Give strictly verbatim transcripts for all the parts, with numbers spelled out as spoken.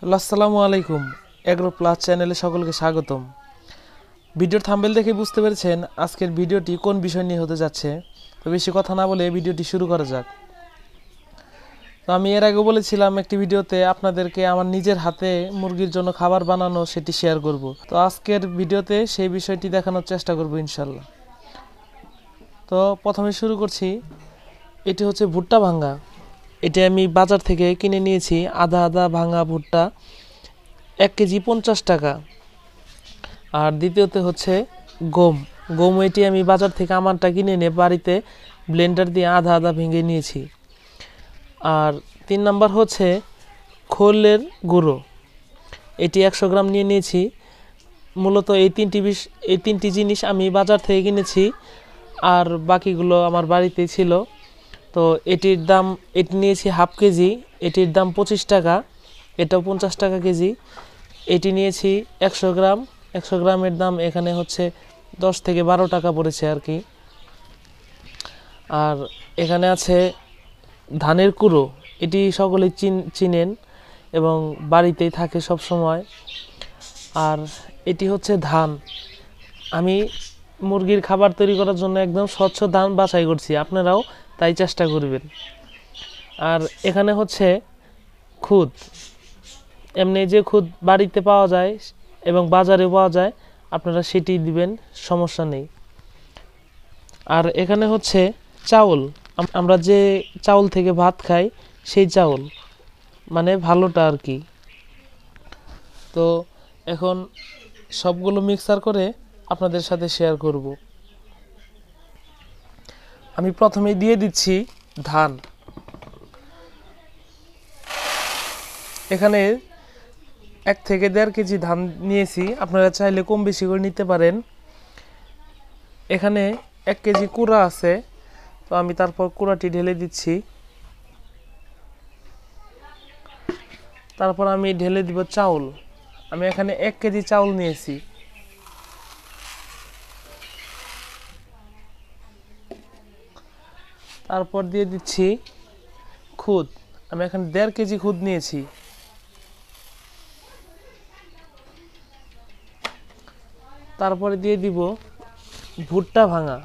আসসালামু আলাইকুম। Agro plus চ্যানেলে সকলকে স্বাগতম। ভিডিওর থাম্বনেল দেখে বুঝতে পেরেছেন আজকের ভিডিওটি কোন বিষয় নিয়ে হতে যাচ্ছে। তো বেশি কথা না বলে ভিডিওটি শুরু করা যাক। তো আমি এর আগে বলেছিলাম একটি ভিডিওতে আপনাদেরকে আমার নিজের হাতে মুরগির জন্য খাবার বানানো সেটি শেয়ার করব। তো আজকের ভিডিওতে সেই বিষয়টি দেখানোর চেষ্টা করব ইনশাল্লাহ। তো প্রথমে শুরু করছি। এটি হচ্ছে ভুট্টা ভাঙ্গা। এটা আমি বাজার থেকে কিনে নিয়েছি আধা আধা ভাঙা ভুট্টা, এক কেজি পঞ্চাশ টাকা। আর দ্বিতীয়তে হচ্ছে গম গম এটি আমি বাজার থেকে আমারটা কিনে নিয়ে বাড়িতে ব্লেন্ডার দিয়ে আধা আধা ভেঙে নিয়েছি। আর তিন নাম্বার হচ্ছে খোলের গুঁড়ো, এটি একশো গ্রাম নিয়ে নিয়েছি। মূলত এই তিনটি বিষ এই তিনটি জিনিস আমি বাজার থেকে কিনেছি, আর বাকিগুলো আমার বাড়িতেই ছিল। তো এটির দাম এটি নিয়েছি হাফ কেজি, এটির দাম পঁচিশ টাকা, এটাও পঞ্চাশ টাকা কেজি। এটি নিয়েছি একশো গ্রাম, একশো গ্রামের দাম এখানে হচ্ছে দশ থেকে বারো টাকা পড়েছে আর কি। আর এখানে আছে ধানের কুড়ো, এটি সকলেই চিন চিনেন এবং বাড়িতেই থাকে সব সময়। আর এটি হচ্ছে ধান, আমি মুরগির খাবার তৈরি করার জন্য একদম স্বচ্ছ ধান বাছাই করছি, আপনারাও তাই চেষ্টা করবেন। আর এখানে হচ্ছে খুদ, এমনি যে খুদ বাড়িতে পাওয়া যায় এবং বাজারে পাওয়া যায় আপনারা সেটি দিবেন, সমস্যা নেই। আর এখানে হচ্ছে চাউল, আমরা যে চাউল থেকে ভাত খাই সেই চাউল, মানে ভালোটা আর কি। তো এখন সবগুলো মিক্সার করে আপনাদের সাথে শেয়ার করব। আমি প্রথমে দিয়ে দিচ্ছি ধান। এখানে এক থেকে দেড় কেজি ধান নিয়েছি, আপনারা চাইলে কম বেশি করে নিতে পারেন। এখানে এক কেজি কুড়া আছে, তো আমি তারপর কুড়াটি ঢেলে দিচ্ছি। তারপর আমি ঢেলে দিব চাউল। আমি এখানে এক কেজি চাউল নিয়েছি। তারপর দিয়ে দিচ্ছি খুদ, আমি এখানে দেড় কেজি খুদ নিয়েছি। তারপরে দিয়ে দিব ভুট্টা ভাঙা,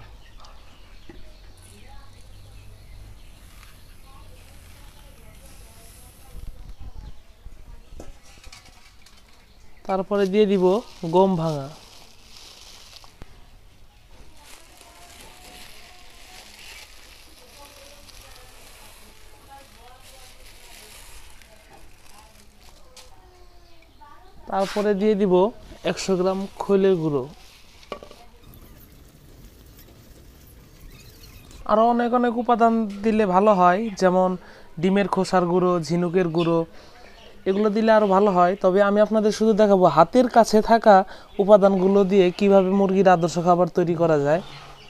তারপরে দিয়ে দিব গম ভাঙা, তারপরে দিয়ে দিব একশো গ্রাম খৈলের গুঁড়ো। আরও অনেক অনেক উপাদান দিলে ভালো হয়, যেমন ডিমের খোসার গুঁড়ো, ঝিনুকের গুঁড়ো, এগুলো দিলে আরও ভালো হয়। তবে আমি আপনাদের শুধু দেখাবো হাতের কাছে থাকা উপাদানগুলো দিয়ে কিভাবে মুরগির আদর্শ খাবার তৈরি করা যায়।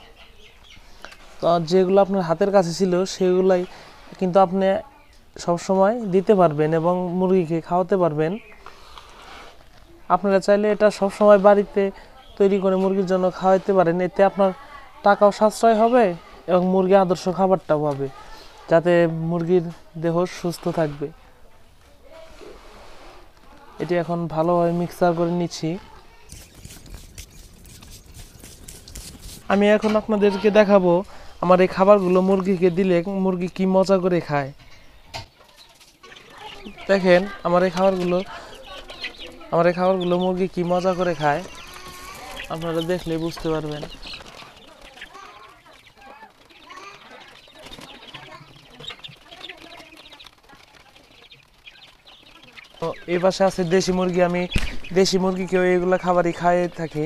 তো যেগুলো আপনার হাতের কাছে ছিল সেগুলাই কিন্তু আপনি সবসময় দিতে পারবেন এবং মুরগিকে খাওয়াতে পারবেন। আপনারা চাইলে এটা সবসময় বাড়িতে তৈরি করে মুরগির জন্য খাওয়াতে পারেন, এতে আপনার টাকাও সাশ্রয় হবে এবং মুরগি আদর্শ খাবারটাও পাবে, যাতে মুরগির দেহ সুস্থ থাকবে। এটি এখন ভালোভাবে মিক্সার করে নিচ্ছি। আমি এখন আপনাদেরকে দেখাবো আমার এই খাবারগুলো মুরগিকে দিলে মুরগি কি মজা করে খায়। দেখেন আমার এই খাবারগুলো আমার এই খাবারগুলো মুরগি কি মজা করে খায়, আপনারা দেখলে বুঝতে পারবেন। তো এই পাশে আছে দেশি মুরগি, আমি দেশি মুরগিকেও এগুলো খাবারই খাইয়ে থাকি।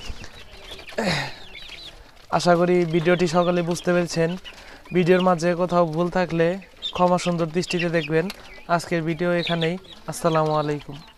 আশা করি ভিডিওটি সকলে বুঝতে পেরেছেন। ভিডিওর মাঝে কোথাও ভুল থাকলে ক্ষমা সুন্দর দৃষ্টিতে দেখবেন। আজকের ভিডিও এখানেই। আসসালামু আলাইকুম।